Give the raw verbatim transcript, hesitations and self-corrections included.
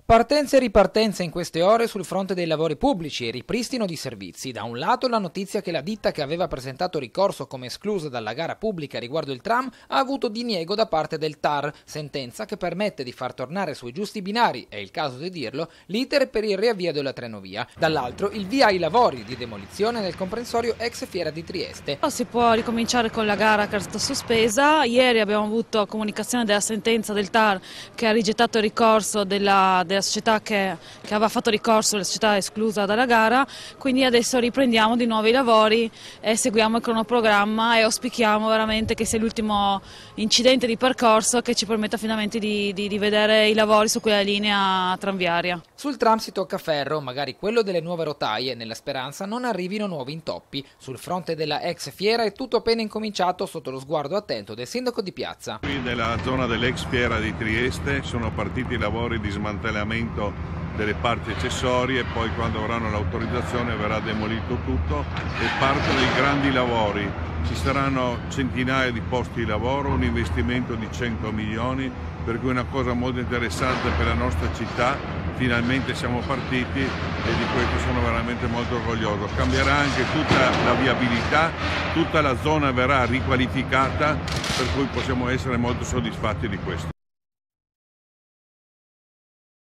Partenze e ripartenze in queste ore sul fronte dei lavori pubblici e ripristino di servizi. Da un lato la notizia che la ditta che aveva presentato ricorso come esclusa dalla gara pubblica riguardo il tram ha avuto diniego da parte del T A R, sentenza che permette di far tornare sui giusti binari, è il caso di dirlo, l'iter per il riavvio della Trenovia. Dall'altro il via ai lavori di demolizione nel comprensorio ex Fiera di Trieste. Si può ricominciare con la gara che è stata sospesa. Ieri abbiamo avuto comunicazione della sentenza del T A R che ha rigettato il ricorso della, della società che, che aveva fatto ricorso, la società esclusa dalla gara, quindi adesso riprendiamo di nuovo i lavori e seguiamo il cronoprogramma e auspichiamo veramente che sia l'ultimo incidente di percorso che ci permetta finalmente di, di, di vedere i lavori su quella linea tranviaria. Sul tram si tocca ferro, magari quello delle nuove rotaie, nella speranza non arrivino nuovi intoppi. Sul fronte della ex Fiera è tutto appena incominciato sotto lo sguardo attento del sindaco di piazza. Qui nella zona dell'ex Fiera di Trieste sono partiti i lavori di smantellamento delle parti accessorie, poi quando avranno l'autorizzazione verrà demolito tutto e partono i grandi lavori. Ci saranno centinaia di posti di lavoro, un investimento di cento milioni, per cui è una cosa molto interessante per la nostra città. Finalmente siamo partiti e di questo sono veramente molto orgoglioso. Cambierà anche tutta la viabilità, tutta la zona verrà riqualificata, per cui possiamo essere molto soddisfatti di questo.